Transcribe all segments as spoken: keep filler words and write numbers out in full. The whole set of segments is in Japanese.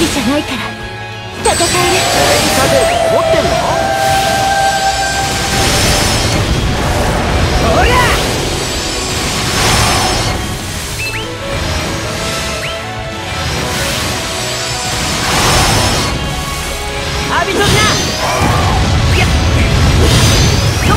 人じゃないから戦える。 全員勝てると思ってんの？おりゃ！浴びときな！やっ！よっ！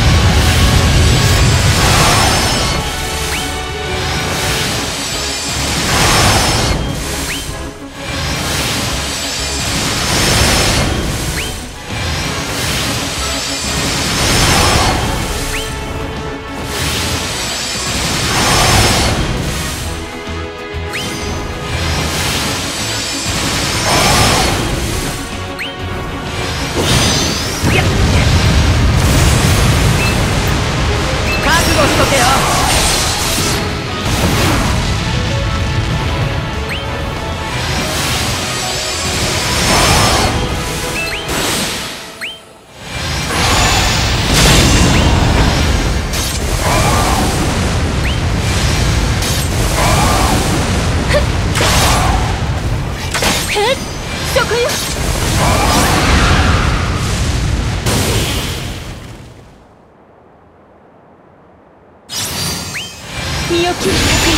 身を切る客よ。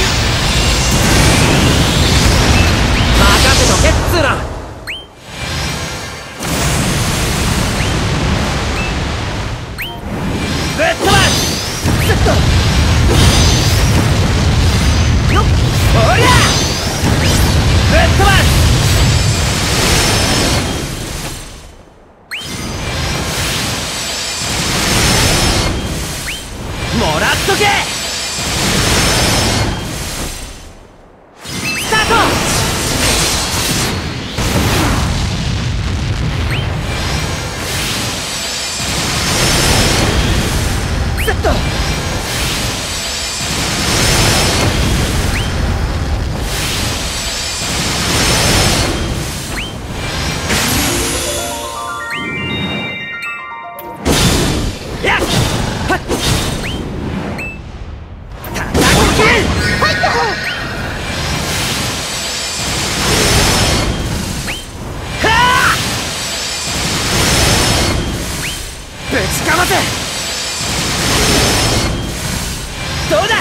任せとけっつーな。ぶっ飛ばす。ずっとよっ。おりゃぶっ飛ばす。もらっとけ。ぶちかませ。どうだ。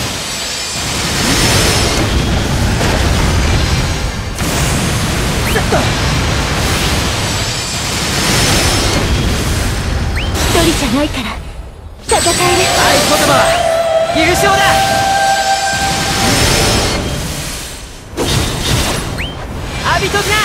ずっと一人じゃないから戦える。 合言葉は優勝だ。浴びときな。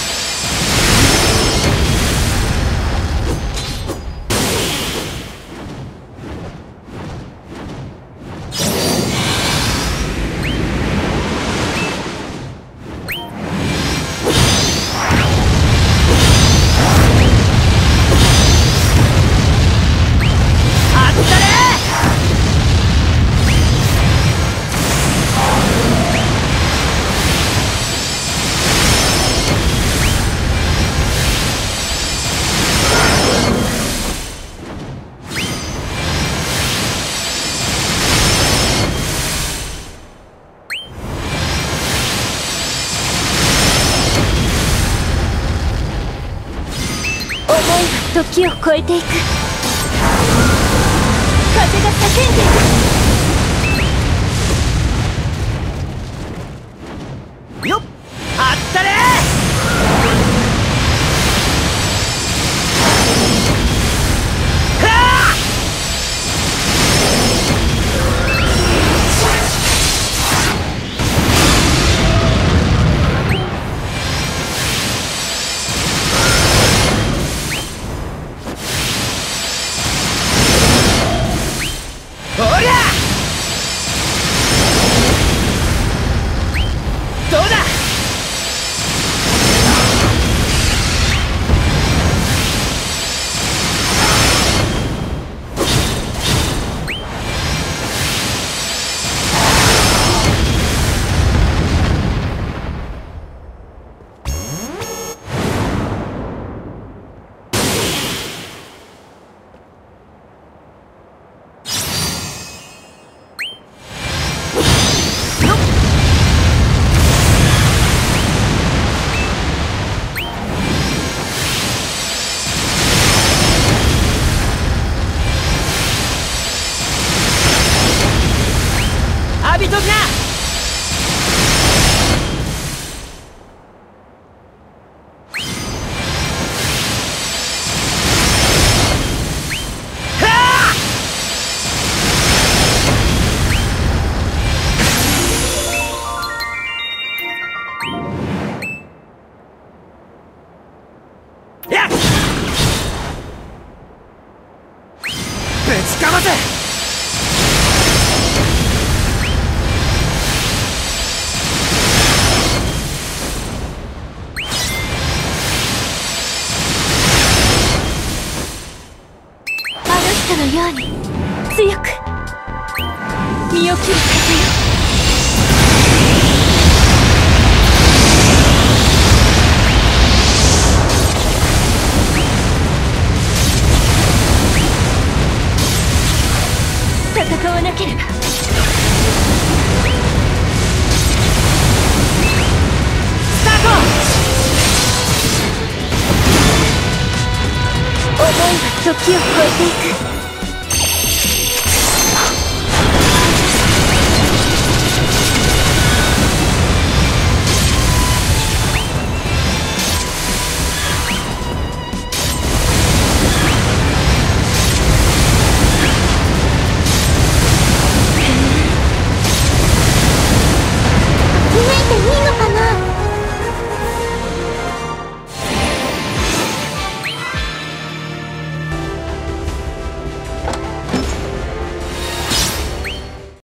時を超えていく。風が叫んでいく。よっ、あったれー。はあ。おりゃ！どうだ。 深ませ。 あの人のように強く身を切る風よ。戦わなければ。 スタート。 思いは時を超えていく。